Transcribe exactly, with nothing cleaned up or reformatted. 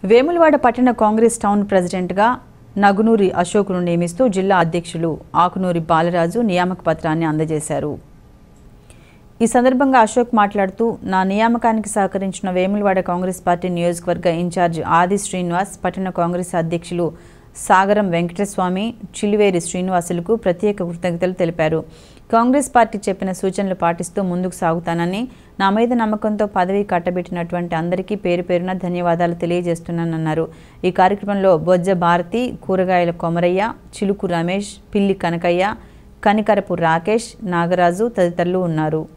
వేములవాడ పట్టణ కాంగ్రెస్ టౌన్ ప్రెసిడెంట్గా నగునూరి అశోక్ను నియమిస్తూ జిల్లా అధ్యక్షులు ఆకునూరి బాలరాజు నియామక పత్రాన్ని అందజేశారు. ఈ సందర్భంగా అశోక్ మాట్లాడుతూ నా నియామకానికి సహకరించిన వేములవాడ కాంగ్రెస్ పార్టీ నియోజకవర్గ ఇన్ఛార్జ్ ఆది శ్రీనివాస్, పట్టణ కాంగ్రెస్ అధ్యక్షులు సాగరం వెంకటస్వామి, చిలివేరి శ్రీనివాసులకు ప్రత్యేక కృతజ్ఞతలు తెలిపారు. కాంగ్రెస్ పార్టీ చెప్పిన సూచనలు పాటిస్తూ ముందుకు సాగుతానని, నా మీద నమ్మకంతో పదవి కట్టబెట్టినటువంటి అందరికీ పేరు పేరున ధన్యవాదాలు తెలియజేస్తున్నానన్నారు. ఈ కార్యక్రమంలో బొజ్జ భారతి, కూరగాయల కొమరయ్య, చిలుకు రమేష్, పిల్లి కనకయ్య, కనికరపు రాకేష్, నాగరాజు తదితరులు ఉన్నారు.